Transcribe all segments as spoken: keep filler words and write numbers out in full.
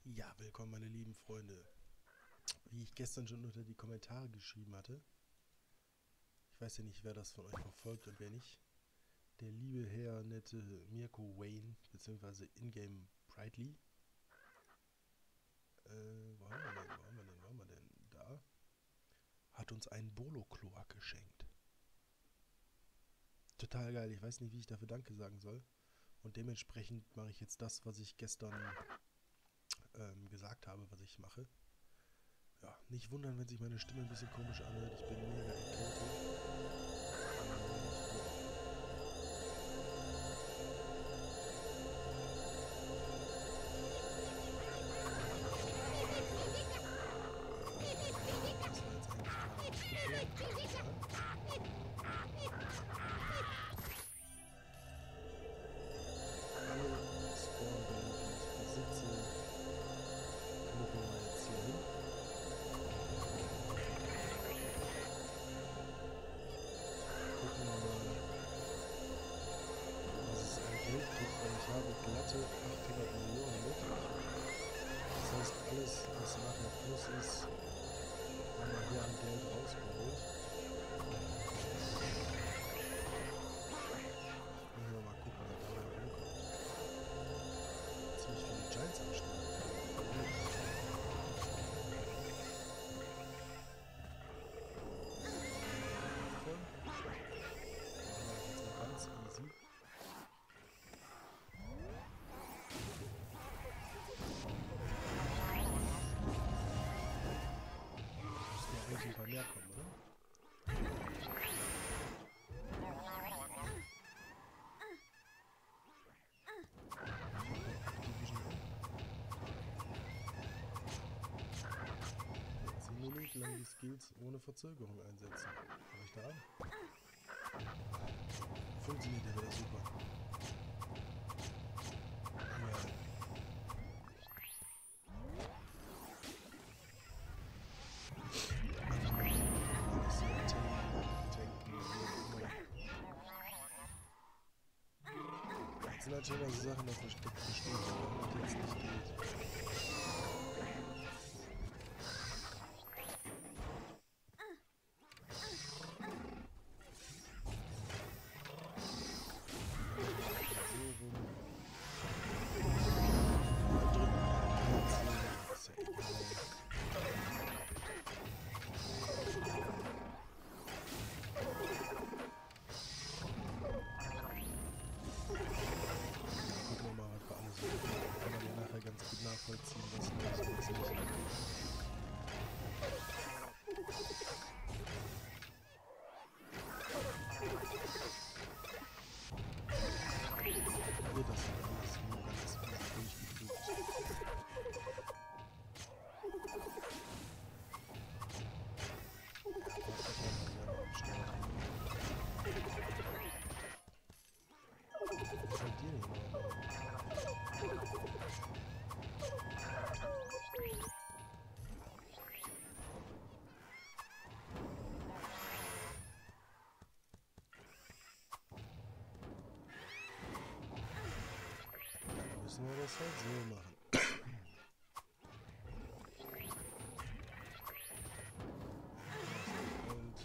Ja, willkommen meine lieben Freunde. Wie ich gestern schon unter die Kommentare geschrieben hatte, ich weiß ja nicht, wer das von euch verfolgt und wer nicht, der liebe Herr nette Mirko Wayne, beziehungsweise Ingame Brightly, äh, wo haben wir denn, wo haben wir denn, wo haben wir denn, da, hat uns einen Bolo-Kloak geschenkt. Total geil, ich weiß nicht, wie ich dafür Danke sagen soll. Und dementsprechend mache ich jetzt das, was ich gestern ähm, gesagt habe, was ich mache. Ja, nicht wundern, wenn sich meine Stimme ein bisschen komisch anhört. Ich bin mega erkältet. Ich habe glatte achthundert Millionen mit. Das heißt, alles, was nachher Plus ist, haben wir hier an Geld rausgeholt. Müssen wir mal gucken, wer dabei rumkommt. Ziemlich viele Giants am Start. Voll. Jetzt mal ganz easy. Ein paar mehr kommen, oder? zehn Minuten lang die Skills ohne Verzögerung einsetzen. Fange ich da an? Funktioniert ja wieder super. Ja. Das sind halt schon also Sachen, die versteckt verstehen, die jetzt nicht geht. Nachvollziehen, was los ist, was nicht. Hier, das ist alles nur ganz durchgefügt. Was ist mit dir denn überhaupt? Müssen wir das halt so machen. Und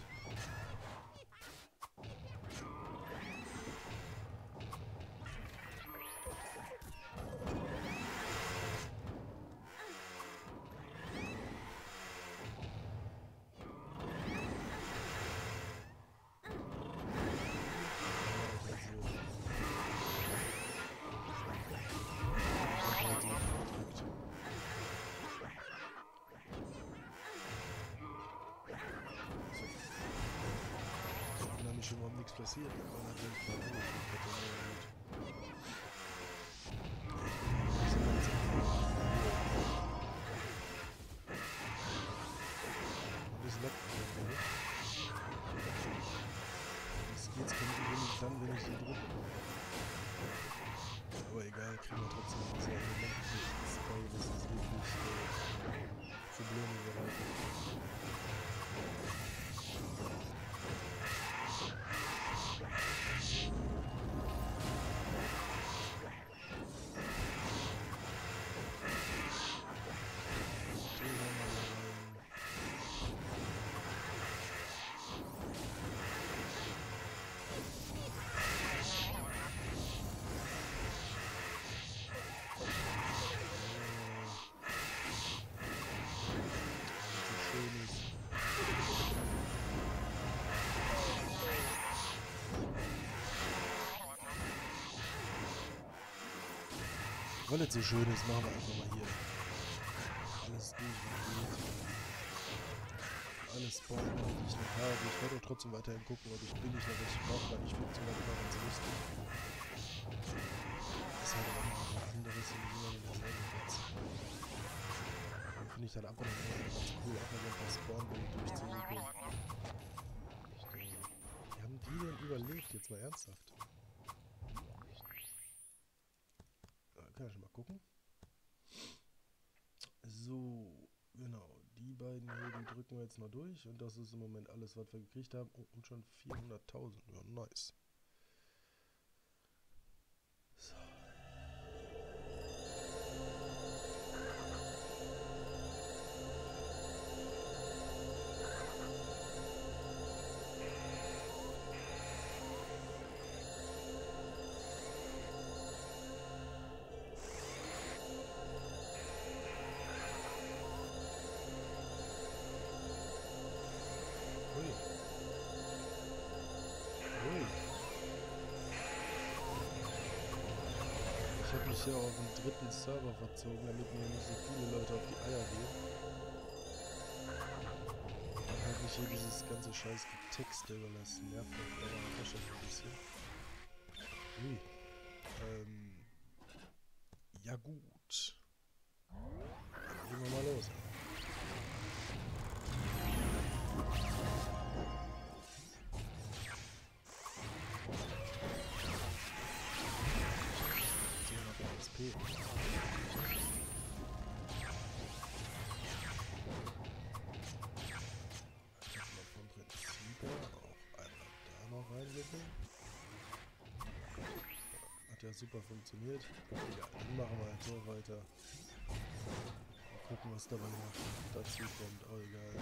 schon überhaupt nichts passiert. Wir waren natürlich verloren. Und das leckt irgendwie. Die Skills kommen übrigens dann, wenn ich sie drücke. Aber egal, kriegen wir trotzdem noch sehr nichts bei, das ist wirklich äh, Probleme bereitet. Weil es so schön ist, machen wir einfach mal hier alles durch, was geht. Alles spawnen, die ich noch habe. Ich werde auch trotzdem weiterhin gucken, ob ich billig noch welche brauche, weil ich finde sogar immer ganz lustig. Das ist halt auch immer was anderes und immer mit derselben Platz. Finde ich dann ab und an immer ganz cool, auch mal so ein paar Spawn-Bilder durchzusuchen. Wie haben die denn überlebt? Jetzt mal ernsthaft. Da kann ich schon mal gucken. So, genau. Die beiden hier, die drücken wir jetzt mal durch. Und das ist im Moment alles, was wir gekriegt haben. Oh, und schon vierhunderttausend. Ja, nice. So. Ui. Ui. Ich habe mich hier auf den dritten Server verzogen, damit mir nicht so viele Leute auf die Eier gehen. Dann halt mich hier dieses ganze scheiß Getexte, weil das nervt auf Dauer auch schon ein bisschen. Ui. Ähm. Ja gut. Dann gehen wir mal los. X P. Ich kann mal vom Prinzip her auch einmal da noch reinwickeln. Hat ja super funktioniert. Egal, dann machen wir halt so weiter. Mal gucken, was dabei noch dazu kommt. Oh, egal.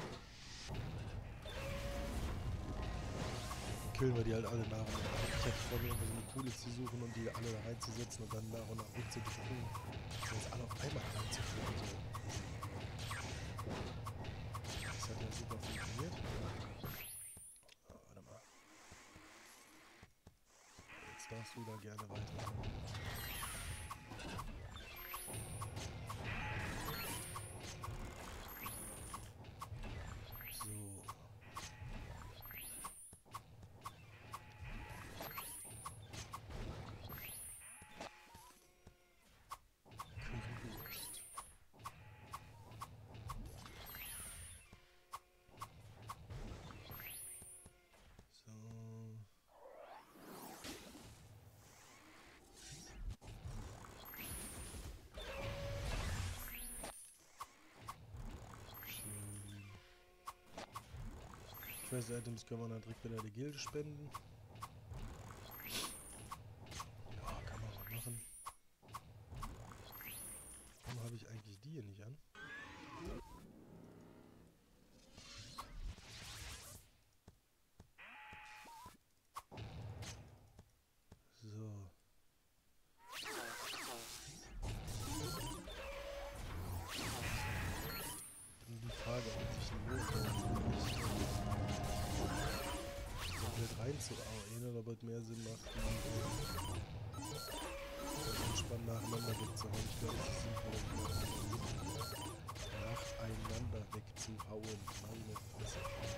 Dann killen wir die halt alle nach und nach. Ich hätte vor, mir irgendwas so eine coole zu suchen und die alle da reinzusetzen und dann nach und nach wegzudrücken. Also jetzt alle auf einmal reinzuführen. So. Das hat ja super funktioniert. Oh, warte mal. Jetzt darfst du da gerne weitermachen. So. Currywurst. So. Quest-Items können wir dann direkt wieder der Gilde spenden. Ja, kann man so machen. Warum habe ich eigentlich die hier nicht an? So. Dann die Frage, ob sich ein lohnt, komplett reinzuarbeiten oder ob es mehr Sinn macht, die äh, entspannt nacheinander wegzuhauen. Ich glaube, es ist sinnvoll, nacheinander wegzuhauen. Meine Fresse.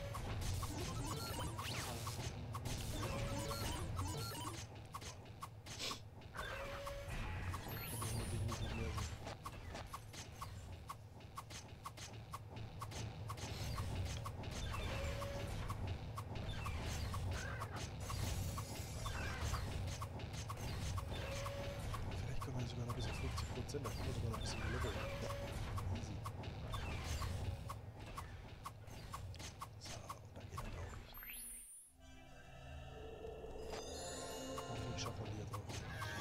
Sogar noch bis auf fünfzig Prozent, da kann man sogar noch ein bisschen leveln. Easy. So, und dann geht er da auch. Hoffentlich schaffen wir die jetzt auch.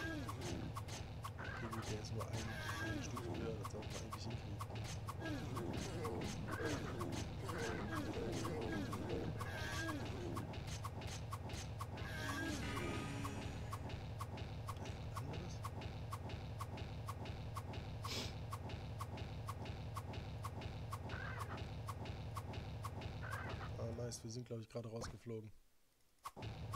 Okay, gut, der ist nur ein, eine Stufe höher, das sollten wir eigentlich hinkriegen. Wir sind, glaube ich, gerade rausgeflogen.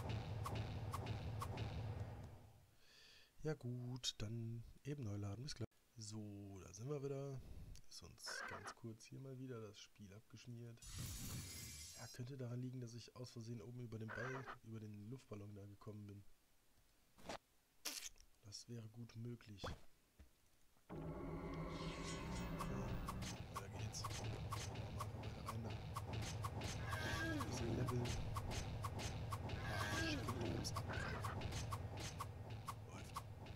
Ja gut, dann eben neu laden. Bis gleich. So, da sind wir wieder. Ist uns ganz kurz hier mal wieder das Spiel abgeschmiert. Ja, könnte daran liegen, dass ich aus Versehen oben über den Ball, über den Luftballon da gekommen bin. Das wäre gut möglich. Ja, weiter geht's. Machen wir einfach weiter rein da. Diese Level. Ah, shit, du kommst abgreifen. Läuft.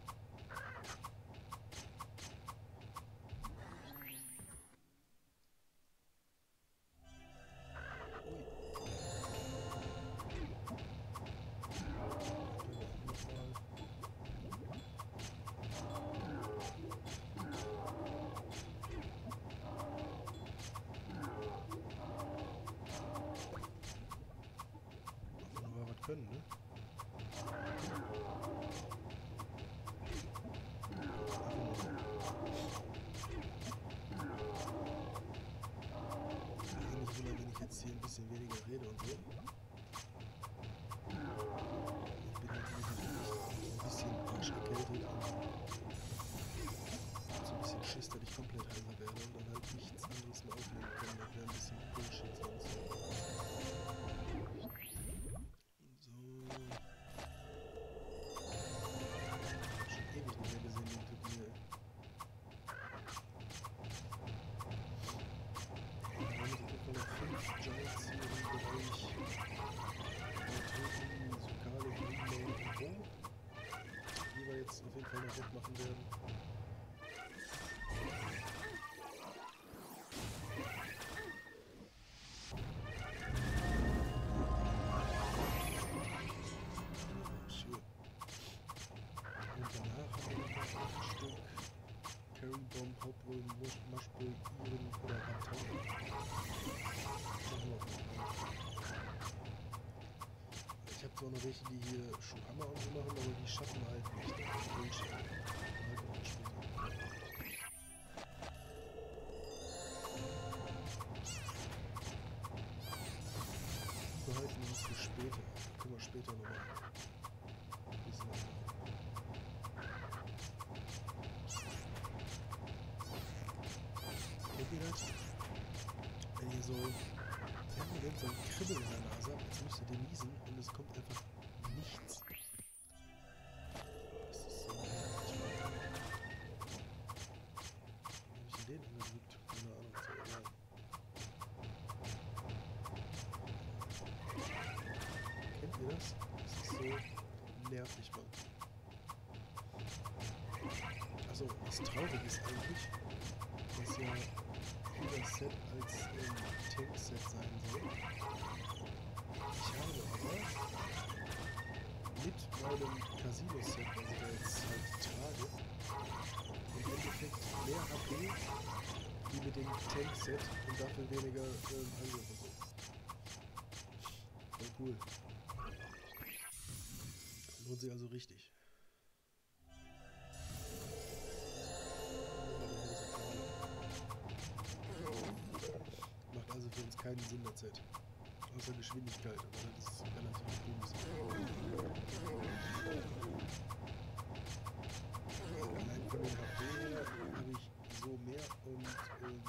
Können, ne? Also nicht wundern, wenn ich jetzt hier ein bisschen weniger rede und so. Ich bin halt wirklich ein bisschen arschgekältet und so ein bisschen Schiss, dass ich komplett heiser werde und dann halt nichts anderes mehr aufnehmen kann. Das wäre ein bisschen Bullshit sonst. Auf jeden Fall noch wegmachen werden. Schön. Und danach haben wir noch acht Stück Carry Bomb, Hauptrollen, Mushbull, Iren oder Raptor. Ich habe zwar noch welche, die hier Schuhammer und so machen, aber die schaffen halt nicht. Das ist Bullshit. Halt auch später. Die behalten wir uns für später. Können wir später nochmal ein bisschen was machen. Kennt ihr das? Wenn ihr so permanent so ein Kribbeln in der Nase habt, jetzt müsst ihr den niesen und es kommt einfach nichts. Das ist so nervig. Wie habe ich den angedrückt? Keine Ahnung, ist ja egal. Kennt ihr das? Das ist so nervig, Mann. Also, was traurig ist eigentlich, dass ja das Set als ähm, Tank-Set sein soll. Ich habe aber mit meinem Casino-Set, was ich da jetzt halt trage, im Endeffekt mehr H P wie mit dem Tank-Set und dafür weniger ähm, Angriff und so. Voll cool. Lohnt sich also richtig. Macht also für uns keinen Sinn, das Set. Außer Geschwindigkeit, aber das ist relativ bums. Allein von dem H P habe ich so mehr und ähm,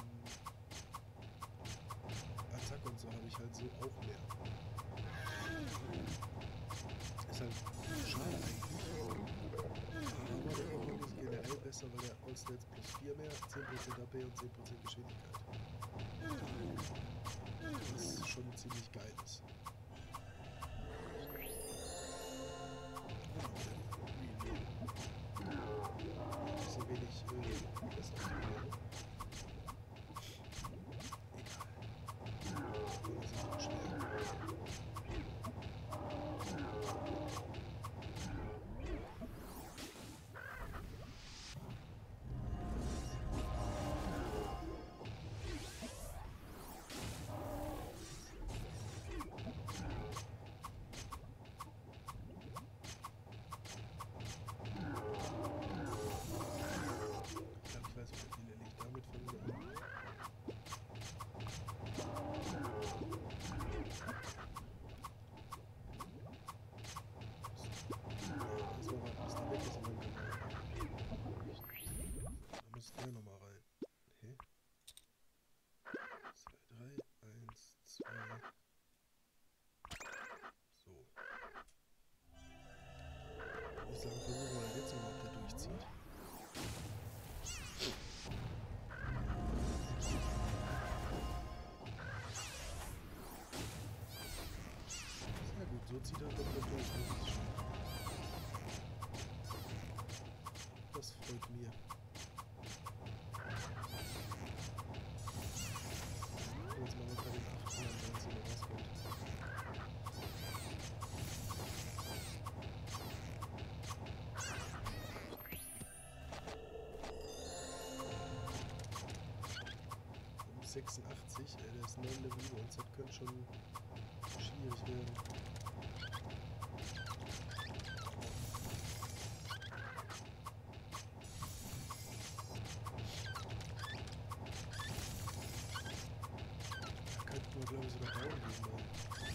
Attack und so habe ich halt so auch mehr. Ist halt schade eigentlich. Aber der Pokémon ist generell besser, weil er All-Stats plus vier mehr, zehn Prozent H P und zehn Prozent Geschwindigkeit. Was schon ziemlich geil ist. So wenig äh, das ist egal. Das ist auch schwer. sechsundachtzig, ey, der ist neun Level über uns, das könnte schon schwierig werden. Da könnten wir, glaube ich, sogar down gehen, weil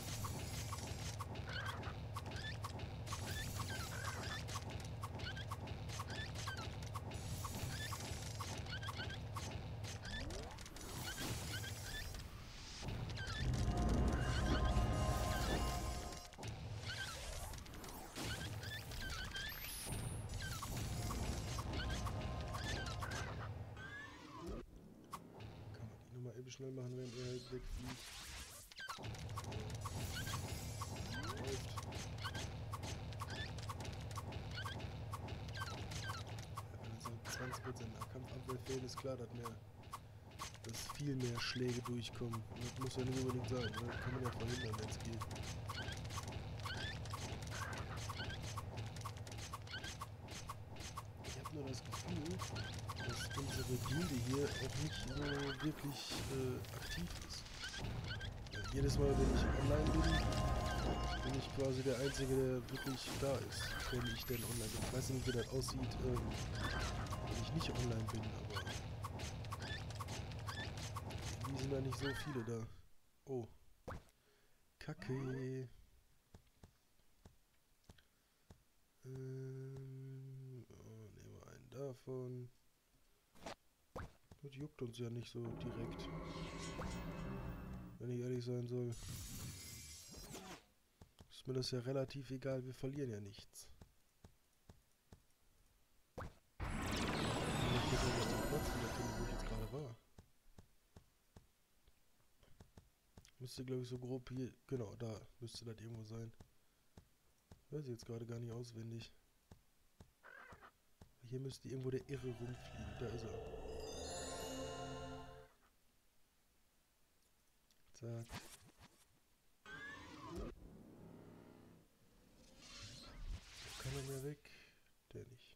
eben schnell machen, wenn er halt wegfliegt. So. Läuft. Ja, wenn uns halt zwanzig Prozent Nahkampfabwehr fehlt, ist klar, dass, mehr, dass viel mehr Schläge durchkommen. Und das muss ja nicht unbedingt sein, ne? Das kann man ja verhindern, wenn es geht. Ich habe nur das Gefühl, dass unsere Gilde hier auch nicht so wirklich äh, aktiv ist. Ja, jedes Mal, wenn ich online bin, bin ich quasi der Einzige, der wirklich da ist, wenn ich denn online bin. Ich weiß nicht, wie das aussieht, ähm, wenn ich nicht online bin, aber irgendwie sind da nicht so viele da. Oh. Kacke. Ähm, oh, nehmen wir einen davon. Das juckt uns ja nicht so direkt. Wenn ich ehrlich sein soll. Ist mir das ja relativ egal, wir verlieren ja nichts. Ich muss ja nicht den Platz wiederfinden, wo ich jetzt gerade war. Müsste, glaube ich, so grob hier... Genau, da müsste das irgendwo sein. Weiß ich jetzt gerade gar nicht auswendig. Hier müsste irgendwo der Irre rumfliegen. Da ist er. Zack. Kann er mehr weg? Der nicht.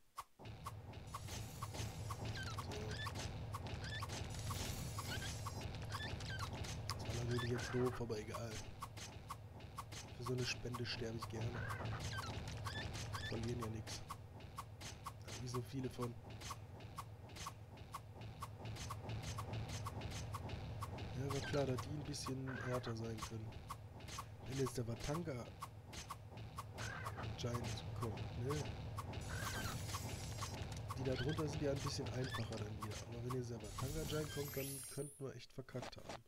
So. Das war natürlich jetzt doof, aber egal. Für so eine Spende sterbe ich gerne. Verlieren ja nichts. Wie so viele von. Ja, war klar, dass die ein bisschen härter sein können. Wenn jetzt der Watanga Giant kommt, ne? Die da drunter sind ja ein bisschen einfacher dann wieder. Aber wenn jetzt der Watanga Giant kommt, dann könnten wir echt verkackt haben.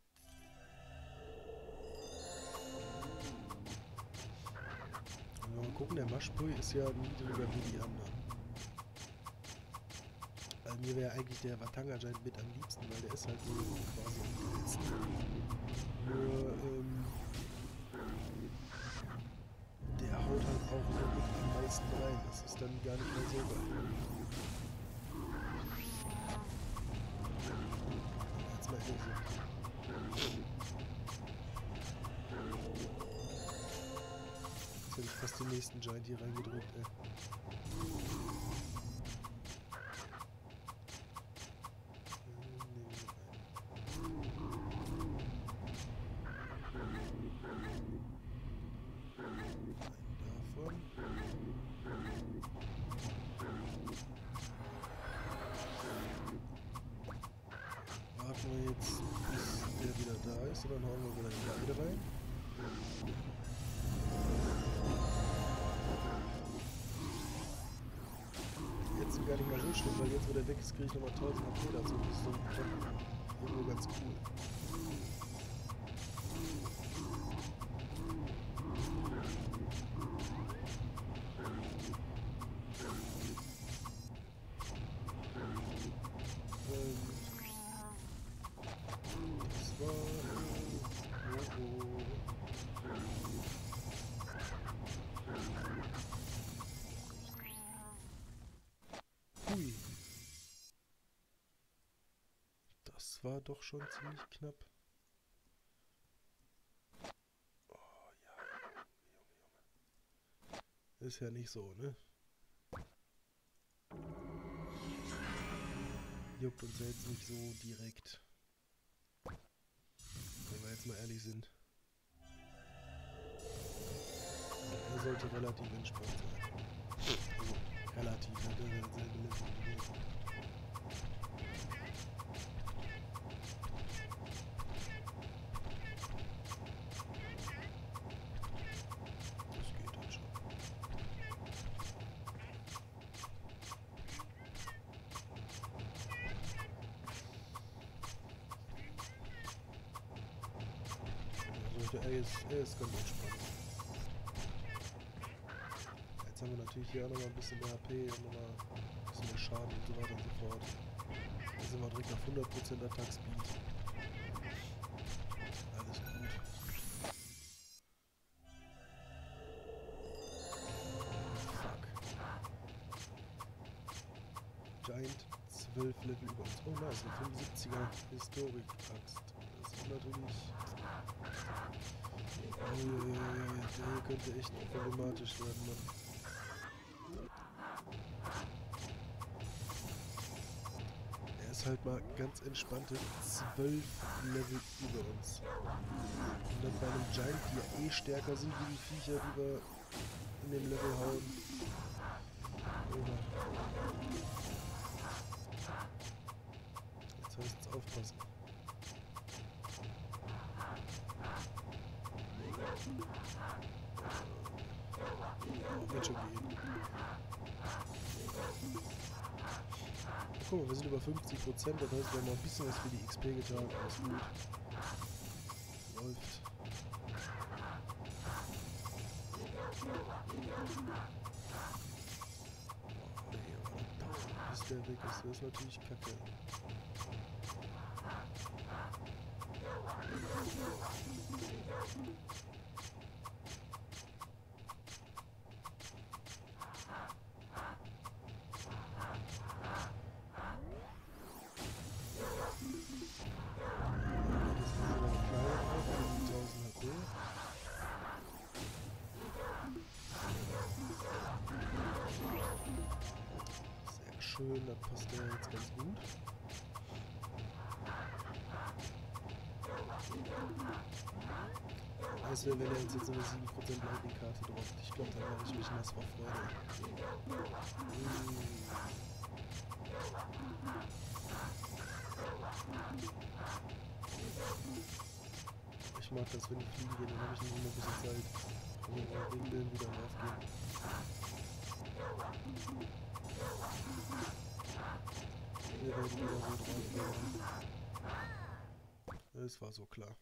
Also mal gucken, der Maschpui ist ja niedriger wie die anderen. Also mir wäre eigentlich der Watanga Giant mit am liebsten, weil der ist halt so quasi am geilsten. Nur, ähm, der haut halt auch nur mit am meisten rein. Das ist dann gar nicht mehr so geil. Jetzt mal ehrlich so. Jetzt hätte ich fast den nächsten Giant hier reingedrückt, ey. Warten wir jetzt, bis der wieder da ist, und dann hauen wir wieder den Beide rein. Jetzt gar nicht mal so schlimm, weil jetzt, wo der weg ist, kriege ich nochmal tausend A P dazu. Das ist so irgendwo ganz cool. Hui. Das war doch schon ziemlich knapp. Oh ja, Junge, Junge, Junge. Ist ja nicht so, ne? Juckt uns ja jetzt nicht so direkt. jetzt mal ehrlich sind. Er sollte relativ entspannt sein. Also, relativ, er hat ja dasselbe Level wie wir. Das geht halt schon. Also, er ist, er ist ganz entspannt. Jetzt haben wir natürlich hier auch nochmal ein bisschen mehr H P und nochmal ein bisschen mehr Schaden und so weiter und so fort. Da sind wir direkt auf hundert Prozent Attack Speed. Alles gut. Fuck. Giant zwölf Level über uns. Oh nice, eine fünfundsiebziger Historik-Axt. Das ist natürlich... Oh, ja, ja, ja, der hier könnte echt problematisch werden, Mann. Er ist halt mal ganz entspannte zwölf Level über uns. Und dann bei einem Giant, die ja eh stärker sind wie die Viecher, die wir in dem Level hauen. Oha. Jetzt heißt es aufpassen. Oh, wird schon gehen. Guck mal, wir sind über fünfzig Prozent, das heißt, wir haben noch ein bisschen was für die X P getan. Alles gut. Läuft. Oh, ey, aber bis der weg ist, das ist natürlich kacke. Schön, das passt ja jetzt ganz gut. Das wäre, wenn er uns jetzt so eine sieben Prozent Lightning-Karte droppt. Ich glaube, dann mache ich mich nass vor Freude. Mm. Ich mag das, wenn die fliegen gehen, dann habe ich nicht immer ein bisschen Zeit. Und den Willen wieder aufgehen. Wir werden wieder so drauf gehen. Es war so klar.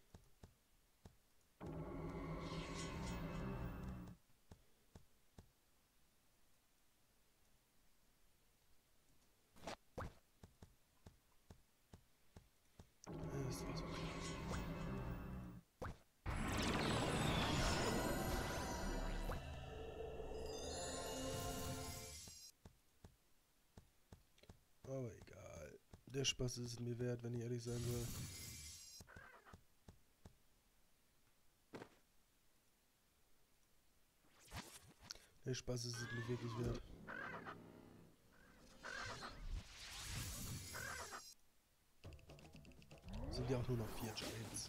Es war so klar. Aber egal. Der Spaß ist es mir wert, wenn ich ehrlich sein soll. Der Spaß ist es mir wirklich wert. Sind ja auch nur noch vier Giants.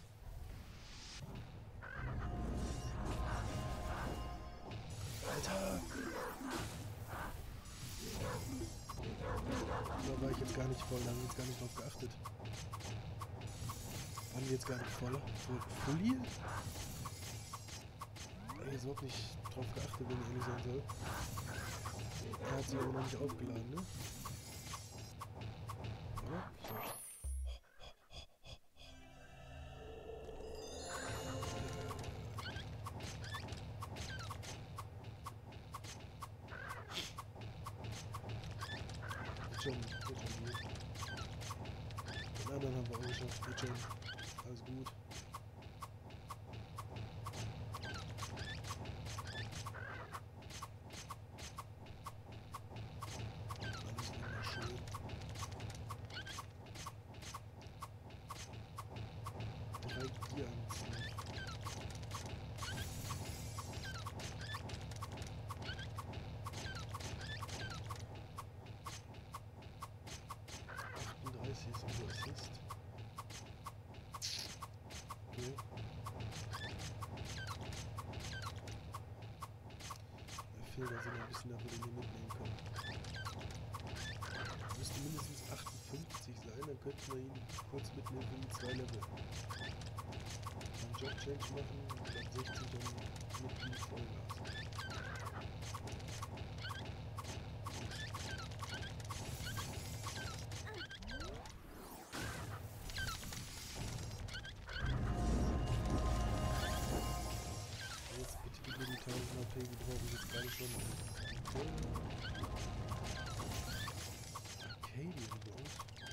Alter! Da war ich jetzt gar nicht voll, da haben wir jetzt gar nicht drauf geachtet. Waren wir jetzt gar nicht voll? Fully? Ich habe jetzt überhaupt nicht drauf geachtet, wenn ich ehrlich sein soll. Er hat sie aber noch nicht aufgeladen, ne? Oder? So. Schon, wird schon gut. Den anderen haben wir auch geschafft, wird schon. Alles gut. Alles wunderschön. Drei Giants noch. achtunddreißig ist unser Assist. Okay. Felder sind ein bisschen, damit wir den mitnehmen können. Müsste mindestens achtundfünfzig sein, dann könnten wir ihn kurz mitnehmen in zwei Level. Dann Job Change machen und ab sechzig dann mit ihm Vollgas. Jetzt bitte gib mir die tausend A P, die brauche ich jetzt gerade schon. Okay, die sind bei uns.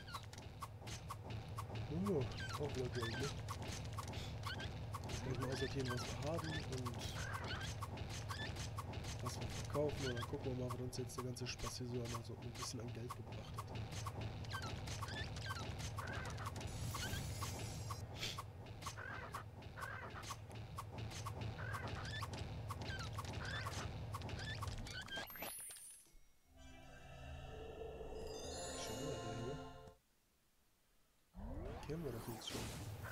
Oh, auch wieder Geld, ne? Jetzt gleich mal aussortieren, was wir haben und was wir verkaufen. Und dann gucken wir mal, was uns jetzt der ganze Spaß hier so einmal so ein bisschen an Geld gebracht hat. Kennen wir doch jetzt schon.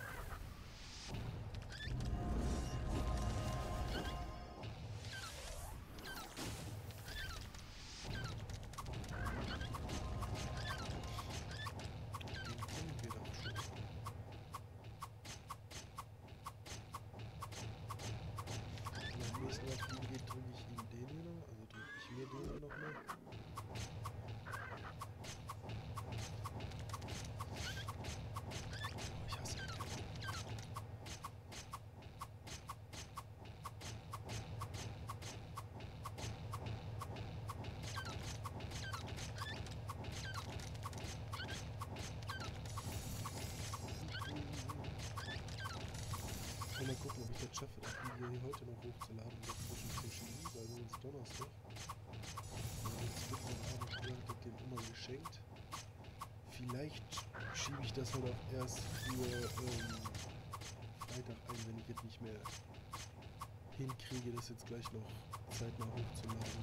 Den kennen wir doch schon. Wenn beim nächsten Mal fliegen geht, drücke ich ihm den hier noch, also drücke ich mir den hier noch mal. Mal gucken, ob ich das schaffe, das Video hier heute noch hochzuladen und dazwischen zu schieben, weil wir uns Donnerstag. Und jetzt wird mein Abend gesagt, hat den immer geschenkt. Vielleicht schiebe ich das halt auch erst für ähm, Freitag ein, wenn ich jetzt nicht mehr hinkriege, das jetzt gleich noch zeitnah hochzuladen.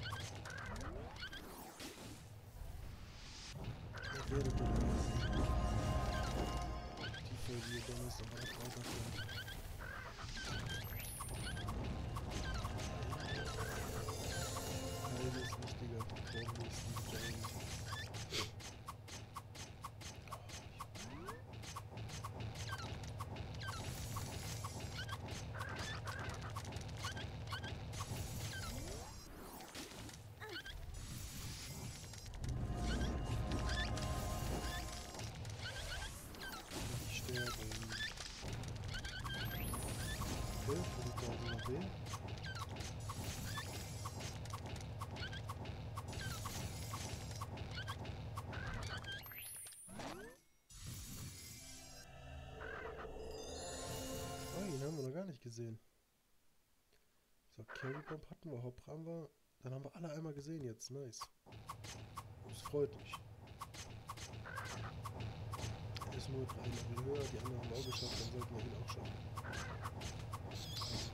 Das wäre dann die Folge hier Donnerstag oder Freitag kommt. Das ist wichtiger vom nächsten Giant. Ich sterbe. Okay, für die tausend A P. Den haben wir noch gar nicht gesehen. So, Carry Bomb hatten wir, Hop haben wir. Dann haben wir alle einmal gesehen jetzt. Nice. Das freut mich. Er ist nur drei Level höher, die anderen haben wir auch geschafft, dann sollten wir ihn auch schaffen. Eigentlich.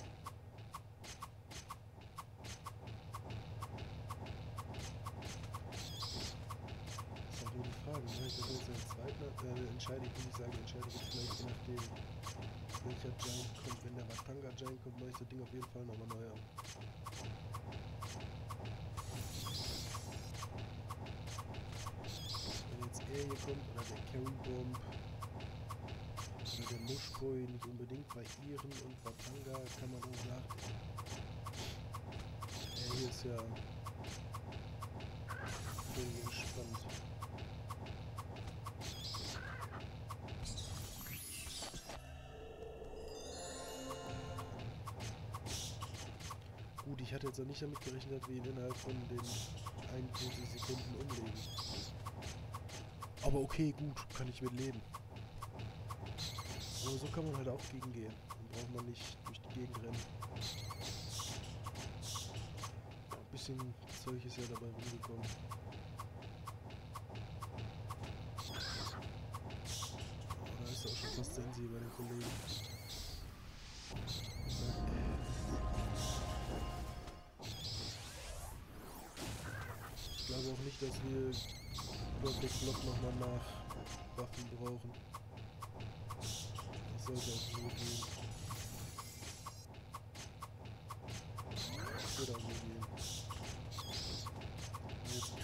Das ist auch nur die Frage, ne? Ich das jetzt als Zweitler, äh, entscheide ich, wie ich sage, entscheide ich jetzt vielleicht je nachdem, welcher Giant kommt. Wenn der Watanga Giant kommt, mache ich das Ding auf jeden Fall nochmal neu an. Wenn jetzt er hier kommt, oder der Carry Bomb, oder der Mushboy, nicht unbedingt bei Iren und Watanga, kann man auch nachdenken. Er hier ist ja völlig entspannt. Gut, ich hatte jetzt auch nicht damit gerechnet, dass wir ihn innerhalb von den einundvierzig Sekunden umlegen. Aber okay, gut, kann ich mit leben. Aber so kann man halt auch gegen gehen. Dann braucht man nicht durch die Gegend rennen. Ein bisschen Zeug ist ja dabei rumgekommen. Oh, da ist er auch schon fast Sensi bei den Kollegen. Ich glaube auch nicht, dass wir Perfect Block nochmal nach Waffen brauchen. Das sollte auch so gehen. Das wird auch so gehen.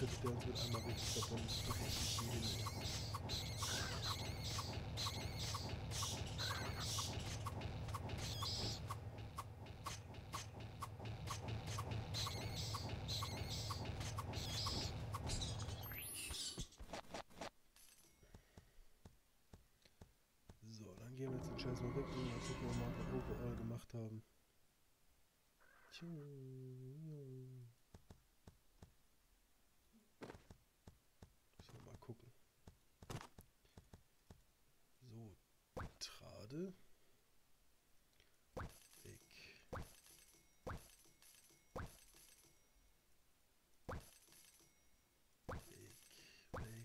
könnte der uns mit einmal wirklich davon befestigen. So, dann gehen wir jetzt den Scheiß mal weg und mal gucken, ob wir mal overall gemacht haben. So, mal gucken. So, Trade. Weg. Weg, weg.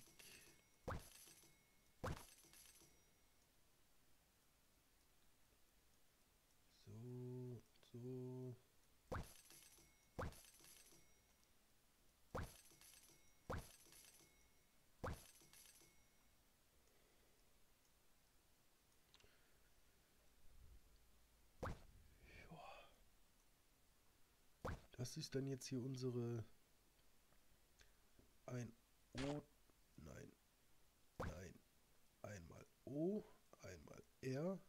So, so. Das ist dann jetzt hier unsere ein O, nein, nein, einmal O, einmal R,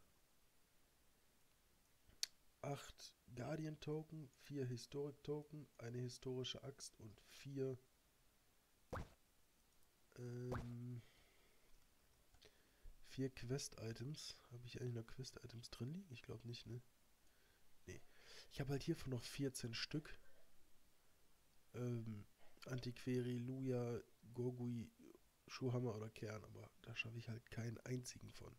acht Guardian Token, vier Historic Token, eine historische Axt und vier ähm, vier Quest Items. Habe ich eigentlich noch Quest Items drin liegen? Ich glaube nicht, ne? Nee. Ich habe halt hiervon noch vierzehn Stück. Ähm, Antiqueri, Luja, Gogui, Schuhhammer oder Kern, aber da schaffe ich halt keinen einzigen von.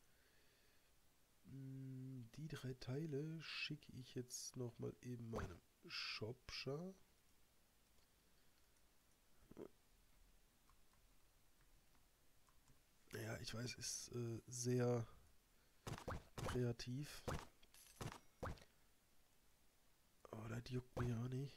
Die drei Teile schicke ich jetzt nochmal eben meinem Shopscher. Ja, ich weiß, ist äh, sehr kreativ. Aber das juckt mich auch nicht.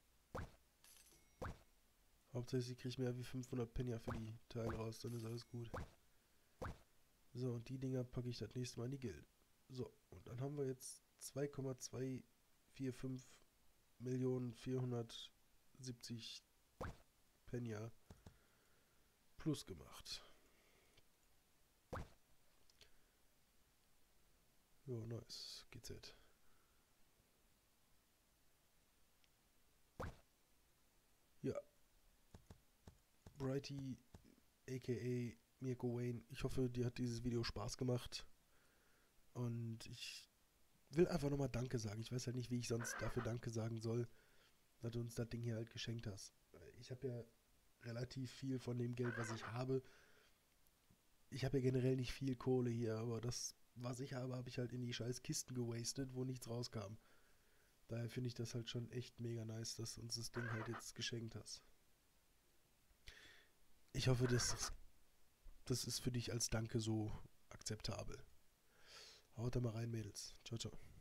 Hauptsächlich kriege ich mehr wie fünfhundert Penja für die Teile raus, dann ist alles gut. So, und die Dinger packe ich das nächste Mal in die Gilde. So, und dann haben wir jetzt zwei Komma zwei vier fünf Millionen vierhundertsiebzig Penja plus gemacht. Jo, nice. G Z. Ja. Brighty, aka Mirko Wayne. Ich hoffe, dir hat dieses Video Spaß gemacht. Und ich will einfach nochmal Danke sagen. Ich weiß halt nicht, wie ich sonst dafür Danke sagen soll, dass du uns das Ding hier halt geschenkt hast. Ich habe ja relativ viel von dem Geld, was ich habe. Ich habe ja generell nicht viel Kohle hier, aber das, was ich habe, habe ich halt in die scheiß Kisten gewastet, wo nichts rauskam. Daher finde ich das halt schon echt mega nice, dass du uns das Ding halt jetzt geschenkt hast. Ich hoffe, das, das ist für dich als Danke so akzeptabel. Haut da mal rein, Mädels. Ciao, ciao.